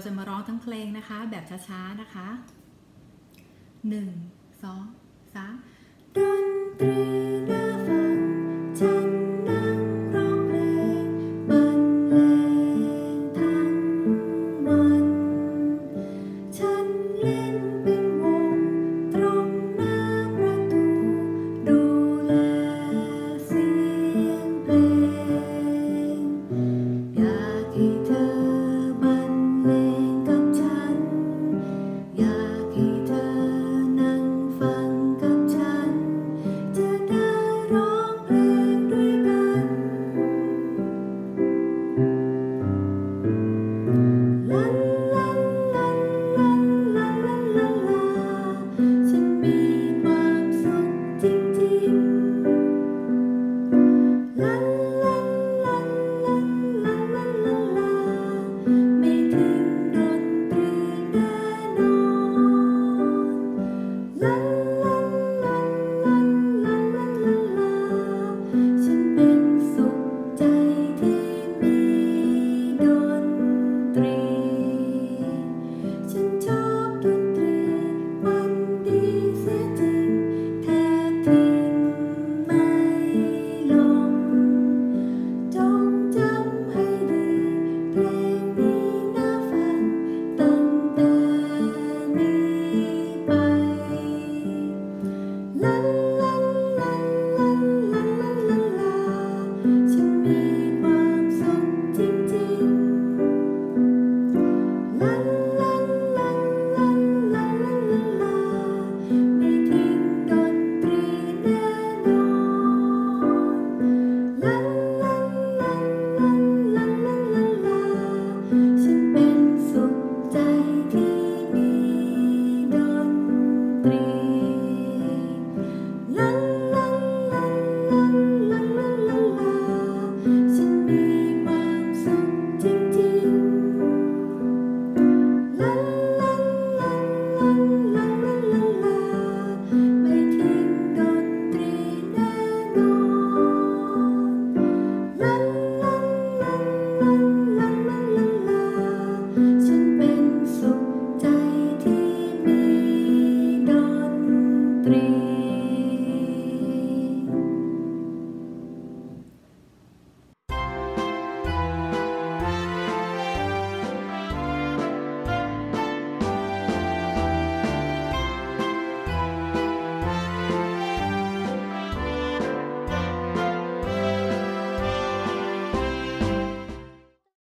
จะมาร้องทั้งเพลงนะคะแบบช้าๆนะคะ1 2 3ดนตรีน่าฟังฉันนั่งร้องเพลงบรรเลงทั้งวันฉันเล่นเป็นวงตรงหน้าประตูดูแลเสียงเพลงอยากให้เธอบรรเลงกับฉันอยากให้เธอนั่งฟังกับฉันจะได้ร้องเพลงด้วยกันลาลาลาลาลาลาลาลาฉันมีความสุขจริงๆลาลาลาลาลาลาลาลาไม่ทิ้งดนตรีแน่นอนลาลาลาลาลาลาลาลาฉันเป็นสุขใจที่มีดนตรีฉันชอบดนตรีมันดีเสียจริงแท้ทิ้งไม่ลงจงจำให้ดีเพลงนี้น่าฟังตั้งแต่นี้ไปลาลาลาลาลาลาลาลาฉันมีความสุขจริงๆลาลาลาลาลาลาลาลาไม่ทิ้งดนตรีแน่นอนลาลาลาลาลาลาลาลาฉันเป็นสุขใจที่มีดนตรีลาลาลาลาลาลาลาลาฉันมีความสุขจริงๆลาลาลาลาลาลาลาลาไม่ทิ้งดนตรีแน่นอนลาลาลาลาลา